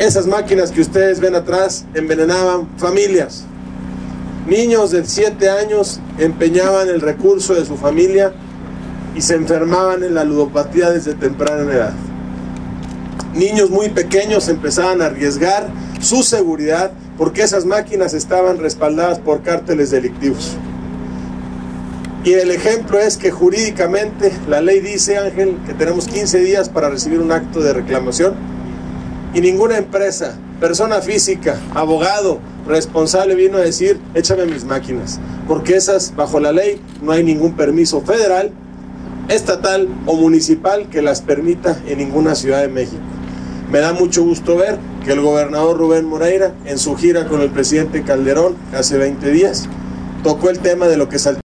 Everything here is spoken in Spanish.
Esas máquinas que ustedes ven atrás envenenaban familias. Niños de 7 años empeñaban el recurso de su familia y se enfermaban en la ludopatía desde temprana edad. Niños muy pequeños empezaban a arriesgar su seguridad porque esas máquinas estaban respaldadas por cárteles delictivos. Y el ejemplo es que jurídicamente la ley dice, Ángel, que tenemos 15 días para recibir un acto de reclamación y ninguna empresa, persona física, abogado, responsable vino a decir, échame mis máquinas, porque esas, bajo la ley, no hay ningún permiso federal, estatal o municipal que las permita en ninguna ciudad de México. Me da mucho gusto ver que el gobernador Rubén Moreira, en su gira con el presidente Calderón hace 20 días, tocó el tema de lo que saltó